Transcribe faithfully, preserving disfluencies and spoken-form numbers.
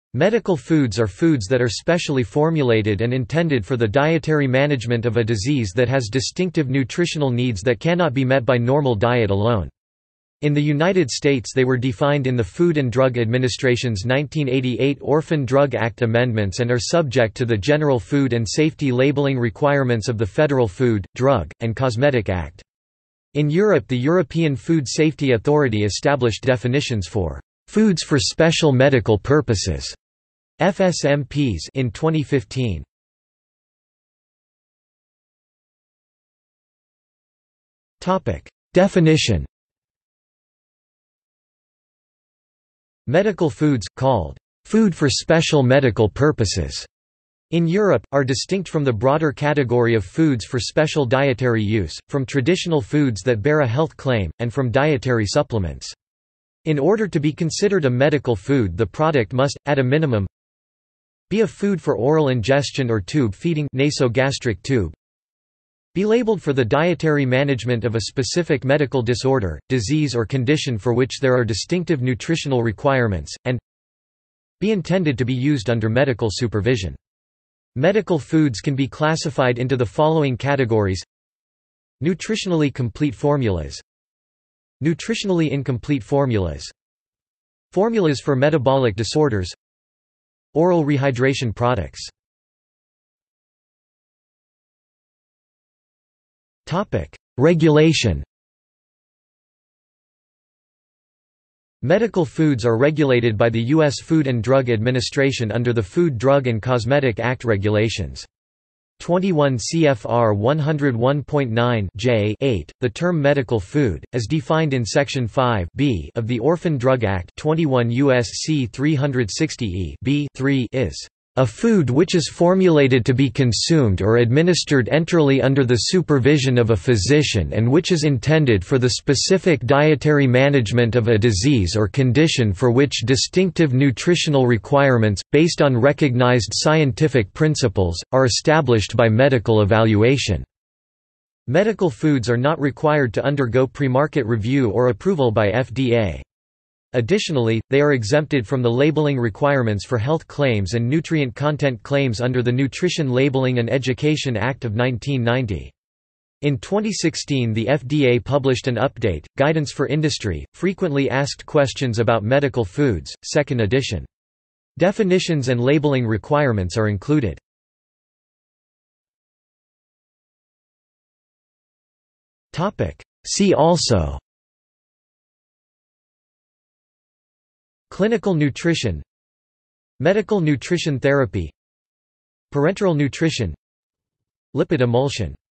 Medical foods are foods that are specially formulated and intended for the dietary management of a disease that has distinctive nutritional needs that cannot be met by normal diet alone. In the United States they were defined in the Food and Drug Administration's nineteen eighty-eight Orphan Drug Act amendments and are subject to the general food and safety labeling requirements of the Federal Food, Drug, and Cosmetic Act. In Europe, the European Food Safety Authority established definitions for foods for special medical purposes F S M Ps in twenty fifteen. Topic: Definition. Medical foods, called food for special medical purposes, in Europe, are distinct from the broader category of foods for special dietary use, from traditional foods that bear a health claim, and from dietary supplements. In order to be considered a medical food, the product must, at a minimum, be a food for oral ingestion or tube feeding, nasogastric tube, be labeled for the dietary management of a specific medical disorder, disease or condition for which there are distinctive nutritional requirements, and be intended to be used under medical supervision. Medical foods can be classified into the following categories: nutritionally complete formulas, nutritionally incomplete formulas, formulas for metabolic disorders, oral rehydration products. Topic: Regulation. Medical foods are regulated by the U S Food and Drug Administration under the Food, Drug and Cosmetic Act regulations. twenty-one C F R one oh one point nine J eight, the term medical food, as defined in Section five B of the Orphan Drug Act twenty-one U S C three sixty E B three is a food which is formulated to be consumed or administered enterally under the supervision of a physician and which is intended for the specific dietary management of a disease or condition for which distinctive nutritional requirements, based on recognized scientific principles, are established by medical evaluation. Medical foods are not required to undergo pre-market review or approval by F D A. Additionally, they are exempted from the labeling requirements for health claims and nutrient content claims under the Nutrition Labeling and Education Act of nineteen ninety. In twenty sixteen, the F D A published an update, Guidance for Industry, Frequently Asked Questions About Medical Foods, second edition. Definitions and labeling requirements are included. See also: clinical nutrition, medical nutrition therapy, parenteral nutrition, lipid emulsion.